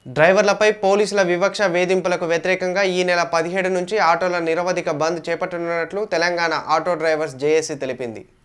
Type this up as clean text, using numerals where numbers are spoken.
డ్రైవర్లపై పోలీసుల వివక్ష వేధింపులకు వ్యతిరేకంగా ఈ నెల 17 నుంచి ఆటోల నిరవధిక బంద్ చేపట్టనున్నట్లు తెలంగాణ ఆటో డ్రైవర్స్ జేఏసీ తెలిపింది.